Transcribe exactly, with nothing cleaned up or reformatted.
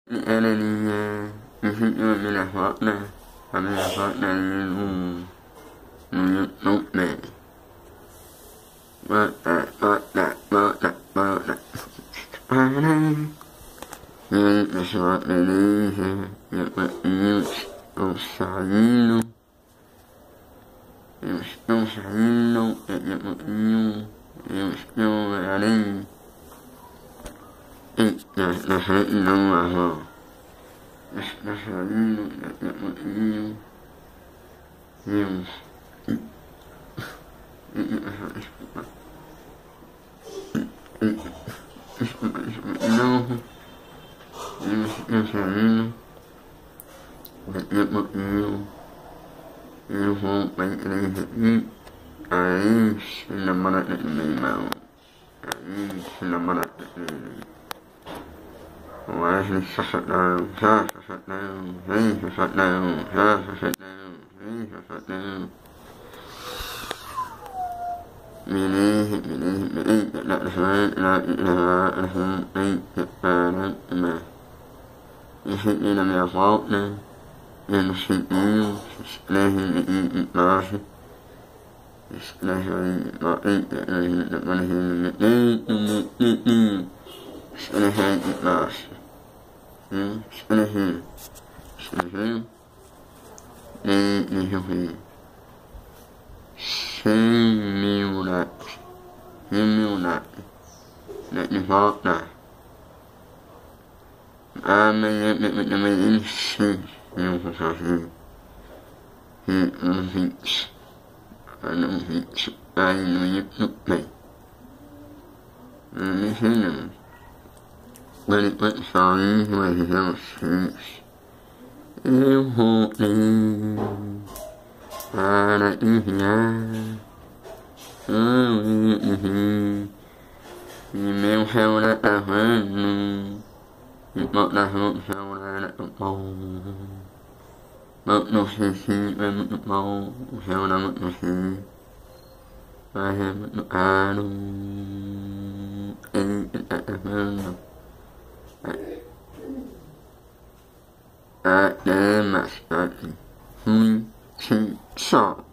لأنني يحب من أخواتنا ومن أخواتنا منهم من يطلقنا وطا وطا وطا وطا أنا من أخواتنا ليه يقول يستعين يستعين يقول يستعين عليه نحن الله نحن نحن يوم إنه يسعين يقول يوم بين أعيش لما نتمنى أعيش لما نتمنى وأهل شفتنا شفتنا هي شفتنا شفتنا هي شفتنا منيه منيه منيه لا رحمن لا إله رحمن أي كفارا ما يحيينا من أصواتنا يمسكين إله من إطلاعه إله من إطلاعه إله من إطلاعه إله من إطلاعه إله إله إله سميونا سميونا نتفاقنا آمن يتمنى من إنسي يوفي في أنفيس أنا أنفيس أين يتنقل مثلا ولقد صعيه وهي السيس يهوئي على إهياء أوئيه من حول أهوان يطلعه حول القوم مطنحي ومطمو حول مطنحي وهي مطعان إن الأهوان أدام أسفل هم 请上。